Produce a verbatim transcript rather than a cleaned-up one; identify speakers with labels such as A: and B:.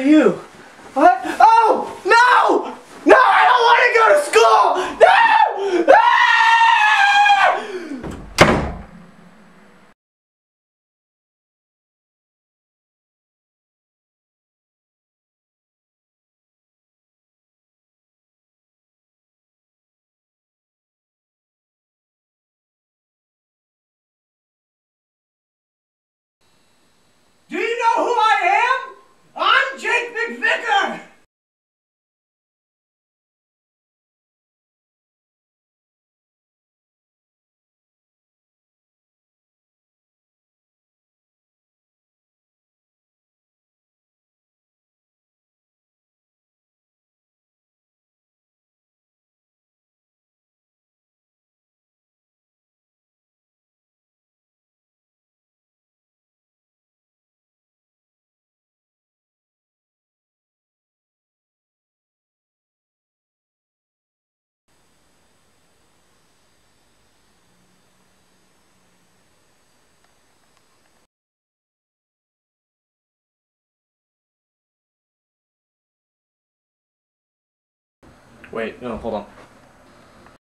A: you? What? Oh! No! No! I don't want to go to school! No! Ah! Do you know who I am? I'm Jake McVicker!
B: Wait, no, hold on.